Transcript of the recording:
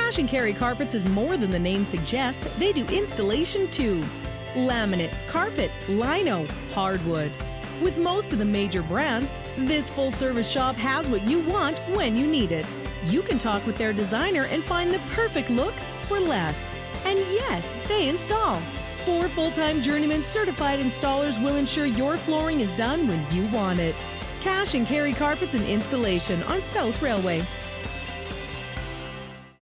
Cash and Carry Carpets is more than the name suggests. They do installation too. Laminate, carpet, lino, hardwood. With most of the major brands, this full-service shop has what you want when you need it. You can talk with their designer and find the perfect look for less. And yes, they install. 4 full-time journeyman certified installers will ensure your flooring is done when you want it. Cash and Carry Carpets and Installation on South Railway.